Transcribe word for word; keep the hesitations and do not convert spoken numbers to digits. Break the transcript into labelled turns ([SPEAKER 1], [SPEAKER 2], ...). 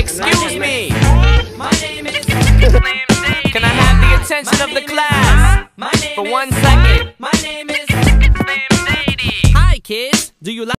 [SPEAKER 1] Excuse me. Can I have the attention of the class for one second? Hi kids, do you like